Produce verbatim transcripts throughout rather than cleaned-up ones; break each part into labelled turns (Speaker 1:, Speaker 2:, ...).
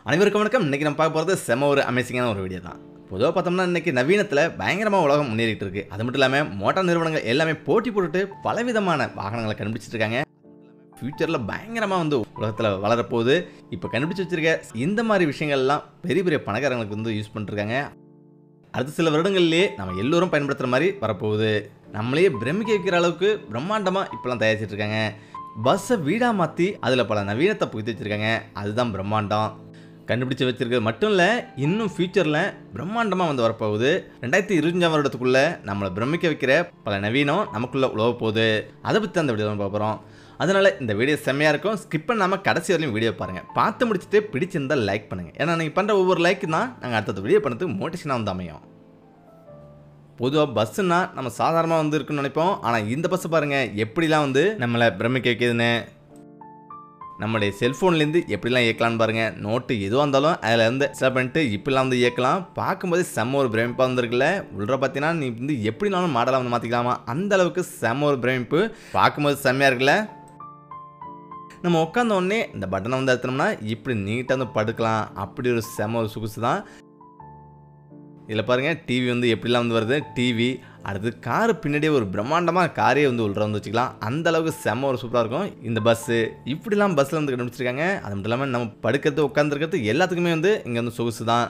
Speaker 1: அனைவருக்கும் வணக்கம். இன்னைக்கு நம்ம பார்க்க போகிறது செம ஒரு அமேசிங்கான ஒரு வீடியோ தான். பொதுவாக பார்த்தோம்னா இன்னைக்கு நவீனத்தில் பயங்கரமாக உலகம் முன்னேறிட்டு இருக்கு. அது மட்டும் இல்லாமல் மோட்டார் நிறுவனங்கள் எல்லாமே போட்டி போட்டுட்டு பலவிதமான வாகனங்களை கண்டுபிடிச்சிட்டு இருக்காங்க. ஃபியூச்சரில் பயங்கரமாக வந்து உலகத்தில் வளரப்போகுது. இப்போ கண்டுபிடிச்சி வச்சிருக்க இந்த மாதிரி விஷயங்கள்லாம் பெரிய பெரிய பணக்காரங்களுக்கு வந்து யூஸ் பண்ணிருக்காங்க. அடுத்த சில வருடங்கள்லேயே நம்ம எல்லோரும் பயன்படுத்துகிற மாதிரி வரப்போகுது. நம்மளையே பிரமிக்க வைக்கிற அளவுக்கு பிரம்மாண்டமாக இப்போலாம் தயாரிச்சிட்டு இருக்காங்க. பஸ்ஸை வீடாக மாற்றி அதில் பல நவீனத்தை புகுத்தி வச்சுருக்காங்க. அதுதான் பிரம்மாண்டம். கண்டுபிடிச்சி வச்சிருக்கிறது மட்டும் இல்லை, இன்னும் ஃபியூச்சரில் பிரம்மாண்டமாக வந்து வரப்போகுது. ரெண்டாயிரத்தி இருபத்தஞ்சாம் வருடத்துக்குள்ளே நம்மளை பிரமிக்க வைக்கிற பல நவீனம் நமக்குள்ளே உழவ போகுது. அதை பற்றி அந்த வீடியோ பார்க்க போகிறோம். அதனால் இந்த வீடியோ செம்மையாக இருக்கும். ஸ்கிப் பண்ணாமல் கடைசி வரையும் வீடியோ பாருங்கள். பார்த்து முடிச்சுட்டு பிடிச்சிருந்தால் லைக் பண்ணுங்கள். ஏன்னா நீங்கள் பண்ணுற ஒவ்வொரு லைக்கு தான் நாங்கள் அடுத்த வீடியோ பண்ணுறதுக்கு மோட்டிவேஷனாக வந்து அமையும். பொதுவாக பஸ்ஸுன்னா நம்ம சாதாரணமாக வந்து இருக்குன்னு நினைப்போம். ஆனால் இந்த பஸ்ஸை பாருங்கள் எப்படிலாம் வந்து நம்மளை பிரமிக்க வைக்கிதுன்னு. நம்மளுடைய செல்ஃபோன்லேருந்து எப்படிலாம் இயக்கலான்னு பாருங்கள். நோட்டு எதுவாக இருந்தாலும் அதில் இருந்து செலக்ட் பண்ணிட்டு இப்படிலாம் வந்து இயக்கலாம். பார்க்கும்போது செம்ம ஒரு பிரமிப்பாக வந்துருக்குல்ல. உள்ள பார்த்தீங்கன்னா நீ வந்து எப்படினாலும் மாடலாக வந்து மாற்றிக்கலாமா, அந்த அளவுக்கு செம்ம ஒரு பிரமிப்பு. பார்க்கும்போது செம்மையாக இருக்குல்ல. நம்ம உட்காந்த உடனே இந்த பட்டனை வந்து எடுத்தோம்னா இப்படி நீட்டாக வந்து படுக்கலாம். அப்படி ஒரு செம்ம ஒரு சொகுசு தான். இதில் பாருங்கள் டிவி வந்து எப்படிலாம் வந்து வருது. டிவி அடுத்து காரு பின்னாடியே ஒரு பிரம்மாண்டமாக காரே வந்து உள்ள வந்து வச்சுக்கலாம். அந்த அளவுக்கு செம்ம ஒரு சூப்பராக இருக்கும் இந்த பஸ்ஸு. இப்படிலாம் பஸ்ஸில் வந்து கண்டுபிடிச்சிருக்காங்க. அது மட்டும் இல்லாமல் நம்ம படுக்கிறது உட்காந்துருக்கிறது எல்லாத்துக்குமே வந்து இங்கே வந்து சொகுசு தான்.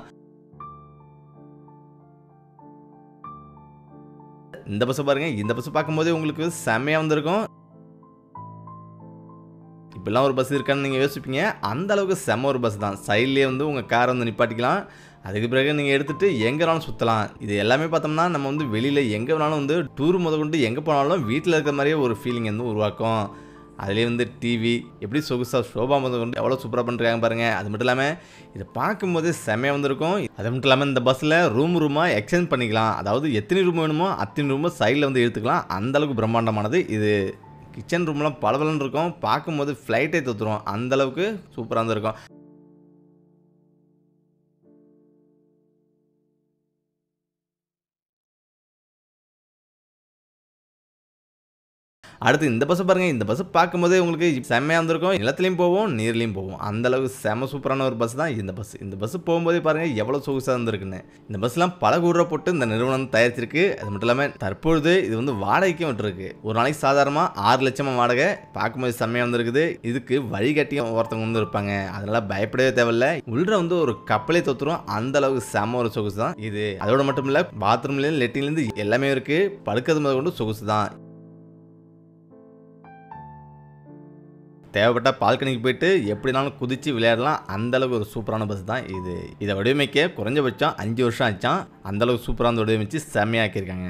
Speaker 1: இந்த பஸ்ஸை பாருங்கள். இந்த பஸ்ஸை பார்க்கும்போதே உங்களுக்கு செம்மையாக வந்துருக்கும். இப்படிலாம் ஒரு பஸ் இருக்கான்னு நீங்கள் யோசிப்பீங்க. அந்த அளவுக்கு செம்ம ஒரு பஸ் தான். சைட்லேயே வந்து உங்கள் காரை வந்து நிப்பாட்டிக்கலாம். அதுக்கு பிறகு நீங்கள் எடுத்துகிட்டு எங்கே வேணாலும் சுற்றலாம். இது எல்லாமே பார்த்தோம்னா நம்ம வந்து வெளியில் எங்கே வேணாலும் வந்து டூர் முத கொண்டு எங்கே போனாலும் வீட்டில் இருக்கிற மாதிரியே ஒரு ஃபீலிங் வந்து உருவாக்கும். அதுலேயே வந்து டிவி எப்படி சொகுசாக ஷோபா முத கொண்டு எவ்வளோ சூப்பராக பண்ணுறாங்க பாருங்கள். அது மட்டும் இல்லாமல் இதை பார்க்கும்போது செம்மையாக வந்துருக்கும். அது மட்டும் இல்லாமல் இந்த பஸ்ஸில் ரூம் ரூமாக எக்ஸ்சேஞ்ச் பண்ணிக்கலாம். அதாவது எத்தனை ரூம் வேணுமோ அத்தனை ரூமை சைடில் வந்து எடுத்துக்கலாம். அந்தளவுக்கு பிரம்மாண்டமானது இது. கிச்சன் ரூம்லாம் பளபளன்னு இருக்கும். பார்க்கும்போது ஃப்ளைட்டே தோற்றுரும். அந்தளவுக்கு சூப்பராக இருந்திருக்கும். அடுத்து இந்த பஸ்ஸை பாருங்கள். இந்த பஸ்ஸை பார்க்கும்போதே உங்களுக்கு செம்மையாக இருந்திருக்கும். நிலத்துலையும் போவோம், நீர்லையும் போவோம். அந்தளவுக்கு செம்ம சூப்பரான ஒரு பஸ் தான் இந்த பஸ். இந்த பஸ் போகும்போதே பாருங்கள் எவ்வளோ சொகுசாக இருந்திருக்குன்னு. இந்த பஸ்லாம் பல கோடி போட்டு இந்த நிறுவனம் தயாரிச்சிருக்கு. அது மட்டும் இல்லாமல் தற்பொழுது இது வந்து வாடகைக்கும் விட்டுருக்கு. ஒரு நாளைக்கு சாதாரணமாக ஆறு லட்சமாக வாடகை. பார்க்கும்போது செம்மையாக வந்துருக்குது. இதுக்கு வழிகாட்டியும் ஒருத்தவங்க வந்து இருப்பாங்க. அதனால் பயப்படவே தேவையில்லை. உள்ள வந்து ஒரு கப்பலே தொத்துரும். அந்த அளவுக்கு செம்ம ஒரு சொகுசு தான் இது. அதோட மட்டும் இல்லை, பாத்ரூம்லேருந்து லெட்டின்லேருந்து எல்லாமே இருக்குது. படுக்கிறது முதல் கொண்டு சொகுசு தான். தேவைப்பட்ட பால்கனிக்கு போயிட்டு எப்படினாலும் குதித்து விளையாடலாம். அந்தளவுக்கு ஒரு சூப்பரான பஸ் தான் இது. இதை வடிவமைக்க குறைஞ்சபட்சம் அஞ்சு வருஷம் ஆச்சான். அந்தளவுக்கு சூப்பராக வந்து வடிவமைச்சு செம்மையாக்கியிருக்காங்க.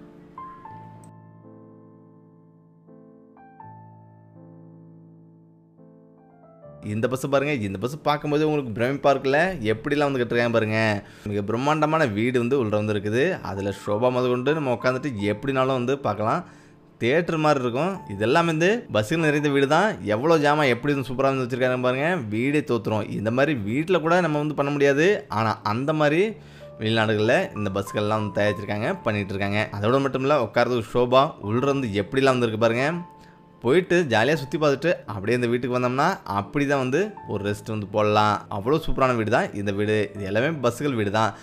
Speaker 1: இந்த பஸ்ஸை பாருங்கள். இந்த பஸ் பார்க்கும்போது உங்களுக்கு பிரமிப்பாக இருக்குல்ல. எப்படிலாம் வந்து கட்டுருக்காங்க பாருங்கள். மிக பிரம்மாண்டமான வீடு வந்து உள்ள வந்து இருக்குது. அதில் ஷோபா முதல் கொண்டு நம்ம உட்காந்துட்டு எப்படினாலும் வந்து பார்க்கலாம். தியேட்டர் மாதிரி இருக்கும். இதெல்லாம் வந்து பஸ்ஸுகள் நிறைந்த வீடு தான். எவ்வளோ ஜாமான் எப்படி வந்து சூப்பராக வந்து வச்சுருக்காங்க பாருங்கள். வீடே தோற்றுரும். இந்த மாதிரி வீட்டில் கூட நம்ம வந்து பண்ண முடியாது. ஆனால் அந்த மாதிரி வெளிநாடுகளில் இந்த பஸ்ஸுகள்லாம் வந்து தயாரிச்சிருக்காங்க, பண்ணிகிட்டு இருக்காங்க. அதோட மட்டும் இல்லை, உட்காரது ஷோபா உள்ள வந்து எப்படிலாம் வந்துருக்கு பாருங்கள். போயிட்டு ஜாலியாக சுற்றி பார்த்துட்டு அப்படியே இந்த வீட்டுக்கு வந்தோம்னா அப்படி தான் வந்து ஒரு ரெஸ்ட் வந்து போடலாம். அவ்வளோ சூப்பரான வீடு தான் இந்த வீடு. இது எல்லாமே பஸ்ஸுகள் வீடு தான்.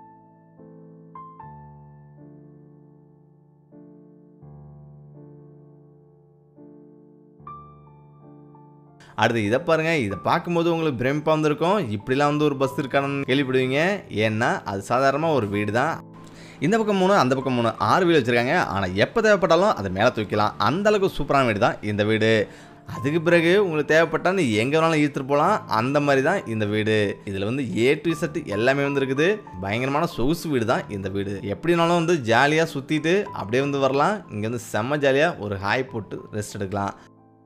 Speaker 1: அடுத்து இதை பாருங்கள். இதை பார்க்கும்போது உங்களுக்கு பிரமிப்பாக வந்திருக்கும். இப்படிலாம் வந்து ஒரு பஸ் இருக்கான்னு கேள்விப்படுவீங்க. ஏன்னா அது சாதாரணமாக ஒரு வீடு தான். இந்த பக்கம் மூணு, அந்த பக்கம் மூணு, ஆறு வீடு வச்சுருக்காங்க. ஆனால் எப்போ தேவைப்பட்டாலும் அதை மேலே தூக்கலாம். அந்தளவுக்கு சூப்பரான வீடு தான் இந்த வீடு. அதுக்கு பிறகு உங்களுக்கு தேவைப்பட்டால் நீ எங்கே வேணாலும் ஈர்த்துட்டு போகலாம். அந்த மாதிரி தான் இந்த வீடு. இதில் வந்து ஏ டு செட் எல்லாமே வந்து இருக்குது. பயங்கரமான சொகுசு வீடு தான் இந்த வீடு. எப்படினாலும் வந்து ஜாலியாக சுற்றிட்டு அப்படியே வந்து வரலாம். இங்கே வந்து செம்ம ஜாலியாக ஒரு ஹாய் போட்டு ரெஸ்ட் எடுக்கலாம்.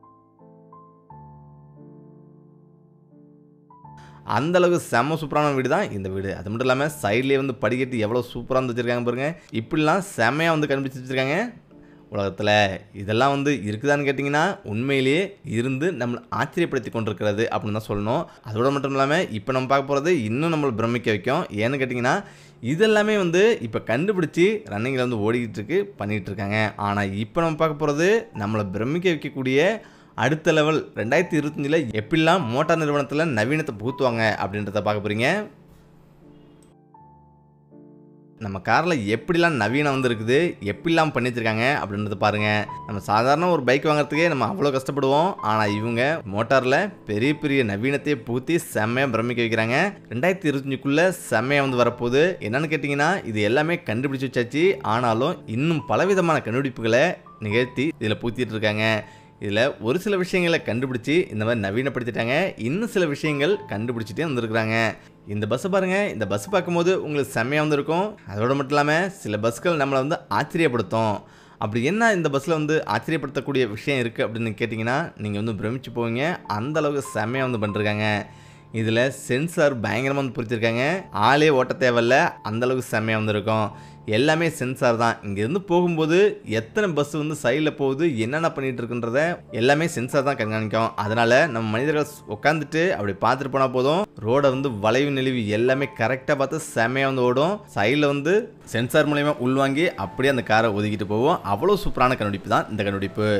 Speaker 1: அந்தளவுக்கு செம்ம சூப்பரான வீடு தான் இந்த வீடு. அது மட்டும் இல்லாமல் சைட்லேயே வந்து படிக்கட்டு எவ்வளோ சூப்பராக வந்து வச்சுருக்காங்க பாருங்கள். இப்படிலாம் செம்மையாக வந்து கண்டுபிடிச்சி வச்சுருக்காங்க உலகத்தில். இதெல்லாம் வந்து இருக்குதான்னு கேட்டிங்கன்னா உண்மையிலேயே இருந்து நம்மளை ஆச்சரியப்படுத்தி கொண்டிருக்கிறது அப்படின்னு தான் சொல்லணும். அதோடு மட்டும் இல்லாமல் இப்போ நம்ம பார்க்க போகிறது இன்னும் நம்மளை பிரமிக்க வைக்கும். ஏன்னு கேட்டிங்கன்னா இதெல்லாமே வந்து இப்போ கண்டுபிடிச்சி ரன்னிங்கில் வந்து ஓடிக்கிட்டு இருக்கு, பண்ணிகிட்டு இருக்காங்க. ஆனால் இப்போ நம்ம பார்க்க போகிறது நம்மளை பிரமிக்க வைக்கக்கூடிய அடுத்த லெவல் ரெண்டாயிரத்தி இருபத்தஞ்சில் எப்படிலாம் மோட்டார் நிறுவனத்தில் நவீனத்தை புகுத்துவாங்க அப்படின்றத பார்க்க போகிறீங்க. நம்ம காரில் எப்படிலாம் நவீனம் வந்துருக்குது, எப்படிலாம் பண்ணி வச்சிருக்காங்க அப்படின்றத பாருங்கள். நம்ம சாதாரண ஒரு பைக் வாங்குறதுக்கே நம்ம அவ்வளோ கஷ்டப்படுவோம். ஆனால் இவங்க மோட்டாரில் பெரிய பெரிய நவீனத்தையே பூத்தி செம்மையாக பிரமிக்க வைக்கிறாங்க. ரெண்டாயிரத்தி இருபத்தஞ்சுக்குள்ளே செம்மையாக வந்து வரப்போகுது. என்னென்னு கேட்டிங்கன்னா இது எல்லாமே கண்டுபிடிச்சி வச்சாச்சு. ஆனாலும் இன்னும் பலவிதமான கண்டுபிடிப்புகளை நிகழ்த்தி இதில் பூத்திட்டு இருக்காங்க. இதில் ஒரு சில விஷயங்களை கண்டுபிடிச்சி இந்த மாதிரி நவீனப்படுத்திட்டாங்க. இன்னும் சில விஷயங்கள் கண்டுபிடிச்சிட்டே வந்துருக்குறாங்க. இந்த பஸ்ஸை பாருங்கள். இந்த பஸ் பார்க்கும்போது உங்களுக்கு செம்மையாக வந்துருக்கும். அதோடு மட்டும் இல்லாமல் சில பஸ்கள் நம்மளை வந்து ஆச்சரியப்படுத்தும். அப்படி என்ன இந்த பஸ்ஸில் வந்து ஆச்சரியப்படுத்தக்கூடிய விஷயம் இருக்குது அப்படின்னு கேட்டிங்கன்னா நீங்கள் வந்து பிரமிச்சு போவீங்க. அந்தளவுக்கு செம்மையாக வந்து பண்ணிருக்காங்க. இதில் சென்சார் பயங்கரமாக வந்து பொறுத்திருக்காங்க. ஆளே ஓட்ட தேவையில்ல, அந்தளவுக்கு செம்மையாக வந்துருக்கும். எல்லாமே சென்சார் தான். இங்கேருந்து போகும்போது எத்தனை பஸ் வந்து சைடில் போகுது, என்னென்ன பண்ணிகிட்டு இருக்குன்றத எல்லாமே சென்சார் தான் கண்காணிக்கும். அதனால் நம்ம மனிதர்கள் உட்காந்துட்டு அப்படி பார்த்துட்டு போனால் போதும். ரோடை வந்து வளைவு நெளிவு எல்லாமே கரெக்டாக பார்த்து செம்மையாக வந்து ஓடும். சைடில் வந்து சென்சார் மூலயமா உள்வாங்கி அப்படியே அந்த காரை ஒதுக்கிட்டு போவோம். அவ்வளோ சூப்பரான கண்டுபிடிப்பு தான் இந்த கண்டுபிடிப்பு.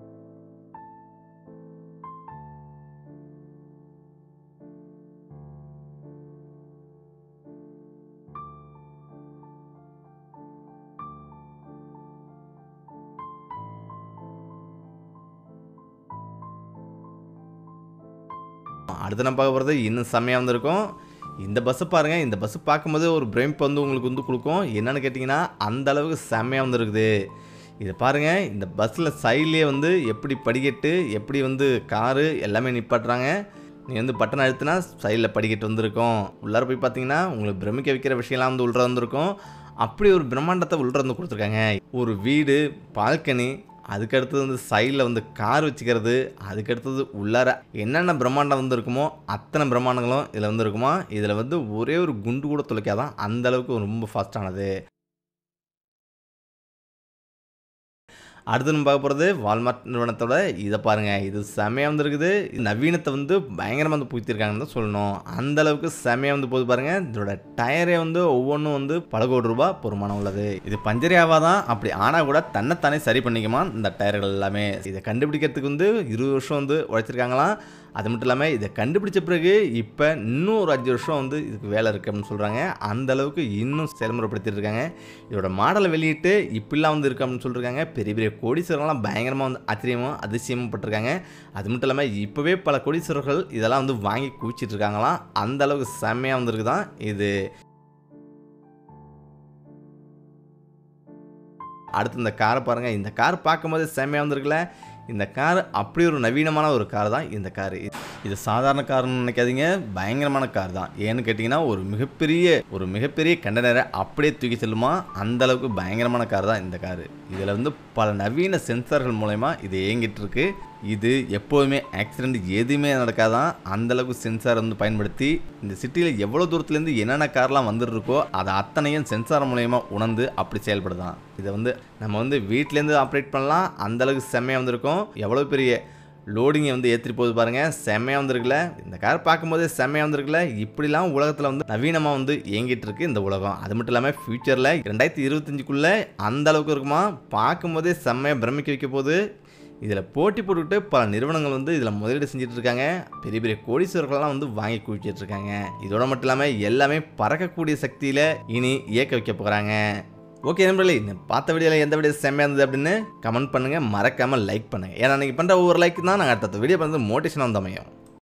Speaker 1: அடுத்து நம்ம பார்க்க போகிறது இன்னும் செம்மையாக வந்திருக்கும். இந்த பஸ்ஸை பாருங்கள். இந்த பஸ்ஸை பார்க்கும்போது ஒரு பிரமிப்பு வந்து உங்களுக்கு வந்து கொடுக்கும். என்னென்னு கேட்டிங்கன்னா அந்த அளவுக்கு செம்மையாக வந்துருக்குது. இதை பாருங்கள். இந்த பஸ்ஸில் சைட்லேயே வந்து எப்படி படிக்கட்டு, எப்படி வந்து காரு எல்லாமே நிப்பாட்டுறாங்க. நீங்கள் வந்து பட்டன் அழுத்தினா சைடில் படிக்கட்டு வந்திருக்கும். உள்ளார போய் பார்த்தீங்கன்னா உங்களுக்கு பிரமிக்க வைக்கிற விஷயம்லாம் வந்து உள்ள வந்திருக்கும். அப்படி ஒரு பிரம்மாண்டத்தை உள்ள வந்து கொடுத்துருக்காங்க. ஒரு வீடு, பால்கனி, அதுக்கடுத்தது வந்து சைடில் வந்து கார் வச்சுக்கிறது, அதுக்கடுத்தது உள்ளார என்னென்ன பிரம்மாண்டம் வந்து இருக்குமோ அத்தனை பிரம்மாண்டங்களும் இதில் வந்து இருக்குமா. இதில் வந்து ஒரே ஒரு குண்டு கூட துளைக்காதான், அந்தளவுக்கு ரொம்ப ஃபாஸ்ட்டானது. அடுத்து நம்ம பார்க்க போகிறது வால்மார்ட் நிறுவனத்தோட இதை பாருங்கள். இது செம்மையாக வந்துருக்குது. நவீனத்தை வந்து பயங்கரமாக வந்து பூத்திருக்காங்கன்னு தான் சொல்லணும். அந்தளவுக்கு செம்மையாக வந்து போது பாருங்கள். இதோட டயரே வந்து ஒவ்வொன்றும் வந்து பல கோடி ரூபாய் பொறுமானம் உள்ளது. இது பஞ்சரியாவாக தான். அப்படி ஆனால் கூட தன்னைத்தானே சரி பண்ணிக்குமா இந்த டயர்கள் எல்லாமே. இதை கண்டுபிடிக்கிறதுக்கு வந்து இருபது வருஷம் வந்து உழைச்சிருக்காங்களாம். அது மட்டும் இல்லாமல் இதை கண்டுபிடிச்ச பிறகு இப்போ இன்னும் ஒரு அஞ்சு வருஷம் வந்து இதுக்கு வேலை இருக்குது அப்படின்னு சொல்கிறாங்க. அந்தளவுக்கு இன்னும் செயல்முறைப்படுத்திட்டு இருக்காங்க. இதோட மாடலை வெளியிட்டு இப்படிலாம் வந்து இருக்கு அப்படின்னு சொல்லியிருக்காங்க. பெரிய பெரிய கோடீஸ்வரர்கள்லாம் பயங்கரமாக வந்து ஆச்சரியமும் அதிசயமும் பட்டிருக்காங்க. அது மட்டும் இல்லாமல் இப்போவே பல கோடீஸ்வரர்கள் இதெல்லாம் வந்து வாங்கி குவிச்சிட்டு இருக்காங்களாம். அந்தளவுக்கு செம்மையாக வந்துருக்கு தான் இது. அடுத்து இந்த காரை பாருங்கள். இந்த கார் பார்க்கும்போது செம்மையாக வந்துருக்குல்ல. இந்த கார் அப்படி ஒரு நவீனமான ஒரு கார் தான் இந்த கார். இது சாதாரண கார்னு நினைக்காதீங்க, பயங்கரமான கார் தான். ஏன்னு கேட்டிங்கன்னா ஒரு மிகப்பெரிய ஒரு மிகப்பெரிய கண்டெய்னரை அப்படியே தூக்கி செல்லுமா. அந்தளவுக்கு பயங்கரமான கார் தான் இந்த கார். இதில் வந்து பல நவீன சென்சார்கள் மூலமா இது இயங்கிட்டு இருக்கு. இது எப்போதுமே ஆக்சிடெண்ட் எதுவுமே நடக்காதான். அந்தளவுக்கு சென்சார் வந்து பயன்படுத்தி இந்த சிட்டியில் எவ்வளோ தூரத்துலேருந்து என்னென்ன கார்லாம் வந்துருக்கோ அதை அத்தனையும் சென்சார் மூலயமா உணர்ந்து அப்படி செயல்படுதான். இதை வந்து நம்ம வந்து வீட்டிலேருந்து ஆப்ரேட் பண்ணலாம். அந்தளவுக்கு செம்மையாக வந்திருக்கும். எவ்வளோ பெரிய லோடிங்கை வந்து ஏற்றிட்டு போகுது பாருங்கள். செம்மையாக வந்துருக்குல்ல. இந்த கார் பார்க்கும்போதே செம்மையாக வந்துருக்குல்ல. இப்படிலாம் உலகத்தில் வந்து நவீனமாக வந்து இயங்கிட்டு இருக்கு இந்த உலகம். அது மட்டும் இல்லாமல் ஃபியூச்சரில் ரெண்டாயிரத்தி இருபத்தஞ்சுக்குள்ளே அந்த அளவுக்கு இருக்குமா. பார்க்கும்போதே செம்மையாக பிரமிக்க வைக்க போகுது. இதில் போட்டி போட்டுக்கிட்டு பல நிறுவனங்கள் வந்து இதில் முதலீடு செஞ்சுட்டு இருக்காங்க. பெரிய பெரிய கோடீஸ்வரர்கள்லாம் வந்து வாங்கி குவிச்சிட்டு இருக்காங்க. இதோட மட்டும் இல்லாமல் எல்லாமே பறக்கக்கூடிய சக்தியில் இனி இயக்க வைக்க போகிறாங்க. ஓகே நண்பர்களே, இந்த பார்த்த வீடியோவில் எந்த வீடியோ செம்மையாக இருந்தது அப்படின்னு கமெண்ட் பண்ணுங்கள். மறக்காமல் லைக் பண்ணுங்கள். ஏன்னா நீங்கள் பண்ணுற ஒவ்வொரு லைக் தான் நாங்கள் அடுத்த வீடியோ வந்து மோட்டிவேஷனாக வந்து அமையும்.